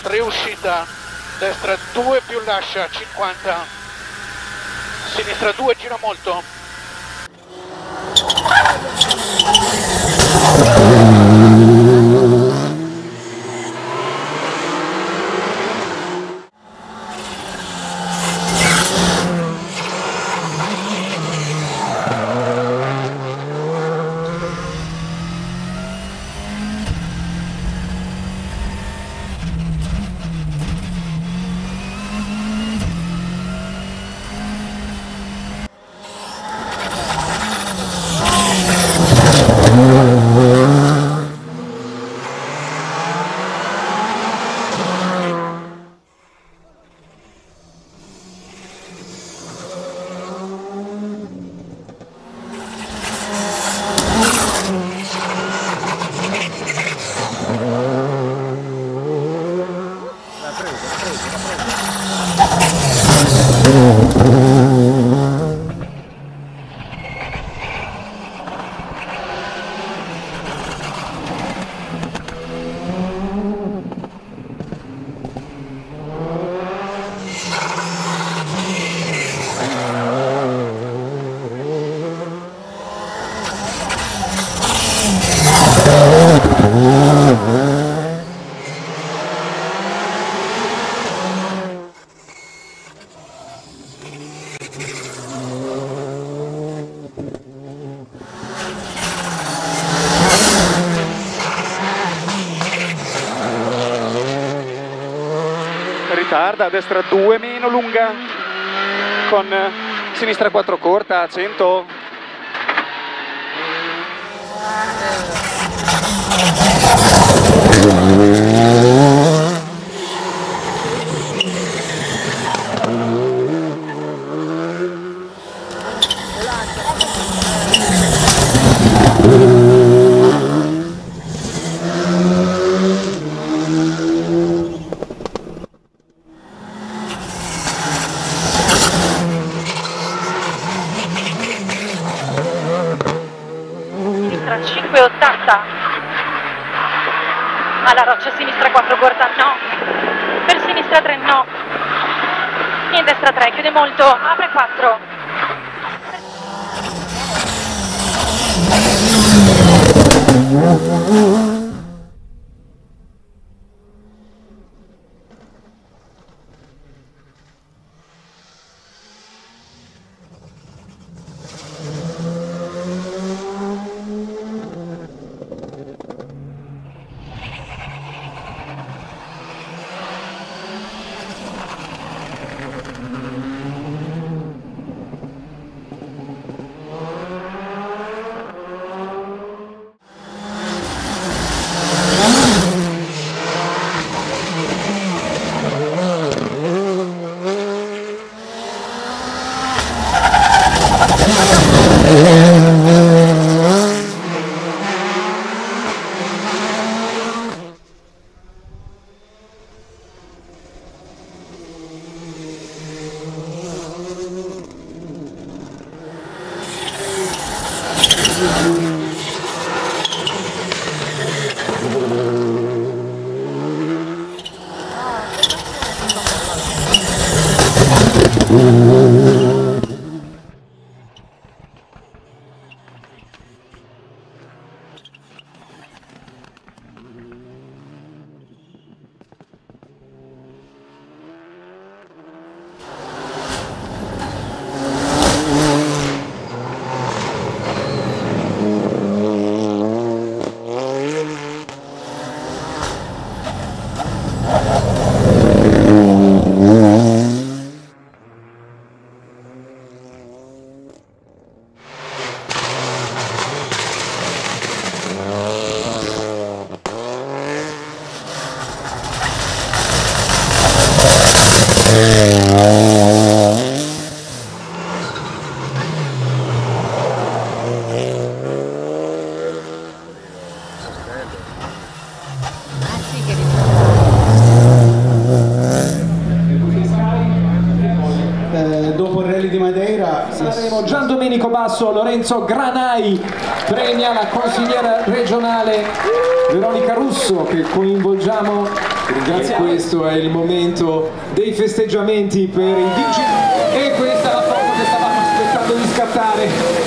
3 uscita, destra 2 più lascia, 50, sinistra 2 gira molto. Ritarda, a destra 2 meno lunga, con sinistra 4 corta, 100. Sinistra 580, alla roccia sinistra 4 corta no, per sinistra 3 no, in destra 3 chiude molto, apre 4. gruppo Rally di Madeira. Gian Domenico Basso, Lorenzo Granai, premia la consigliera regionale Veronica Russo, che coinvolgiamo. E questo è il momento dei festeggiamenti per i vincitori. E questa è la foto che stavamo aspettando di scattare.